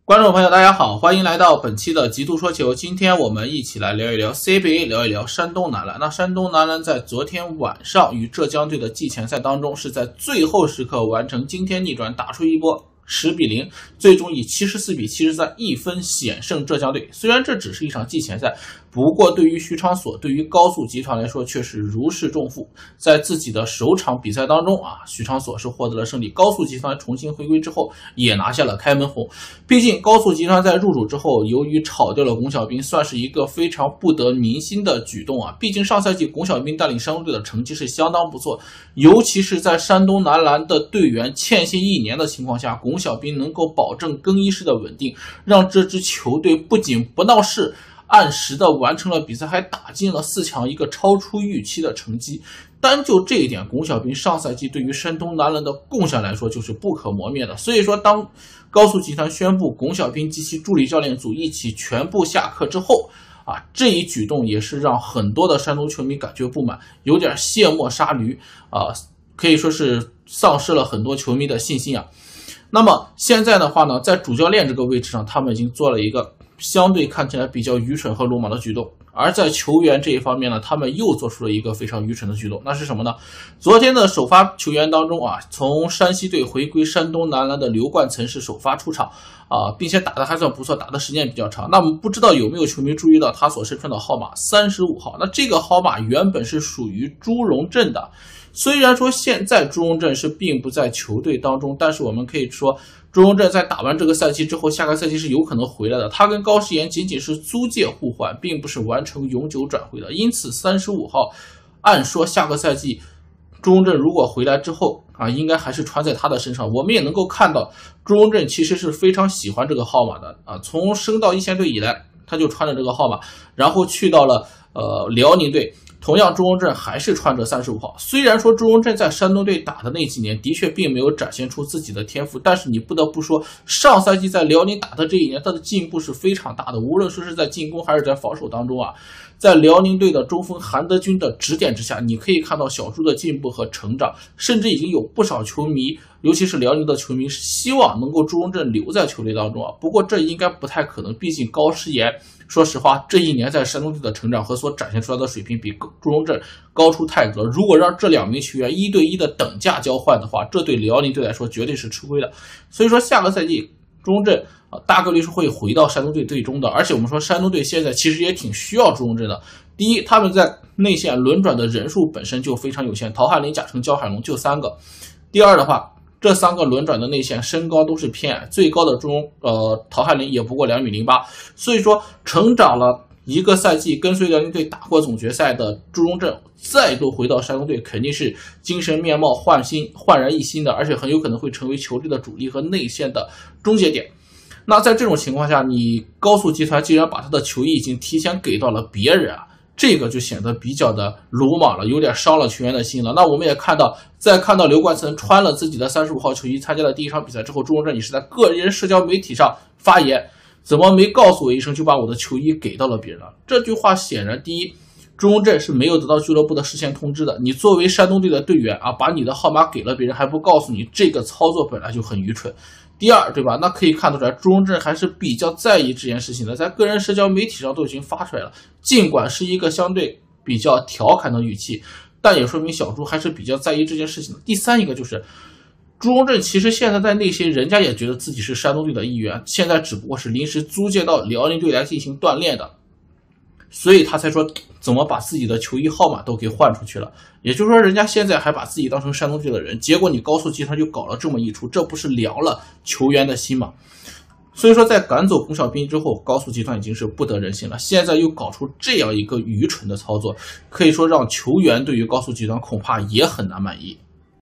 观众朋友，大家好，欢迎来到本期的极度说球。今天我们一起来聊一聊 CBA， 聊一聊山东男篮。那山东男篮在昨天晚上与浙江队的季前赛当中，是在最后时刻完成惊天逆转，打出一波10-0，最终以74-731分险胜浙江队。虽然这只是一场季前赛，不过对于徐长锁、对于高速集团来说却是如释重负。在自己的首场比赛当中徐长锁是获得了胜利，高速集团重新回归之后也拿下了开门红。毕竟高速集团在入主之后，由于炒掉了龚小彬，算是一个非常不得民心的举动毕竟上赛季龚小彬带领山东队的成绩是相当不错，尤其是在山东男篮的队员欠薪1年的情况下，龚小彬能够保证更衣室的稳定，让这支球队不仅不闹事，按时的完成了比赛，还打进了4强，一个超出预期的成绩。单就这一点，龚小彬上赛季对于山东男篮的贡献来说就是不可磨灭的。所以说，当高速集团宣布龚小彬及其助理教练组一起全部下课之后这一举动也是让很多的山东球迷感觉不满，有点卸磨杀驴可以说是丧失了很多球迷的信心那么现在的话呢，在主教练这个位置上，他们已经做了一个相对看起来比较愚蠢和鲁莽的举动，而在球员这一方面呢，他们又做出了一个非常愚蠢的举动，那是什么呢？昨天的首发球员当中从山西队回归山东男篮的刘冠岑是首发出场并且打得还算不错，打的时间比较长。那么不知道有没有球迷注意到他所身穿的号码35号？那这个号码原本是属于朱荣振的。虽然说现在朱荣振是并不在球队当中，但是我们可以说朱荣振在打完这个赛季之后，下个赛季是有可能回来的。他跟高诗岩仅仅是租借互换，并不是完成永久转会的。因此35号按说下个赛季朱荣振如果回来之后应该还是穿在他的身上。我们也能够看到朱荣振其实是非常喜欢这个号码的从升到一线队以来，他就穿着这个号码，然后去到了辽宁队，同样朱荣振还是穿着35号。虽然说朱荣振在山东队打的那几年的确并没有展现出自己的天赋，但是你不得不说，上赛季在辽宁打的这一年，他的进步是非常大的，无论说是在进攻还是在防守当中在辽宁队的中锋韩德君的指点之下，你可以看到小朱的进步和成长，甚至已经有不少球迷，尤其是辽宁的球迷，是希望能够朱荣振留在球队当中不过这应该不太可能，毕竟高诗岩说实话这一年在山东队的成长和所展现出来的水平比朱荣振高出太多，如果让这2名球员1对1的等价交换的话，这对辽宁队来说绝对是吃亏的。所以说下个赛季朱荣振大概率是会回到山东队队中的，而且我们说山东队现在其实也挺需要朱荣振的。第一，他们在内线轮转的人数本身就非常有限，陶汉林、贾成、焦海龙就3个。第二的话，这3个轮转的内线身高都是偏矮，最高的陶汉林也不过2.08米，所以说成长了一个赛季，跟随辽宁队打过总决赛的朱荣振再度回到山东队，肯定是精神面貌焕然一新的，而且很有可能会成为球队的主力和内线的终结点。那在这种情况下，你高速集团既然把他的球衣已经提前给到了别人这个就显得比较的鲁莽了，有点伤了球员的心了。那我们也看到，在看到刘冠岑穿了自己的35号球衣参加了第一场比赛之后，朱荣振也是在个人社交媒体上发言，怎么没告诉我一声就把我的球衣给到了别人了？这句话显然，第一，朱荣振是没有得到俱乐部的事先通知的，你作为山东队的队员把你的号码给了别人还不告诉你，这个操作本来就很愚蠢。第二，对吧？那可以看得出来，朱荣振还是比较在意这件事情的，在个人社交媒体上都已经发出来了。尽管是一个相对比较调侃的语气，但也说明小朱还是比较在意这件事情的。第三一个就是朱荣振其实现在在内心人家也觉得自己是山东队的一员，现在只不过是临时租借到辽宁队来进行锻炼的，所以他才说怎么把自己的球衣号码都给换出去了。也就是说，人家现在还把自己当成山东队的人，结果你高速集团就搞了这么一出，这不是凉了球员的心吗？所以说在赶走龚小彬之后，高速集团已经是不得人心了，现在又搞出这样一个愚蠢的操作，可以说让球员对于高速集团恐怕也很难满意。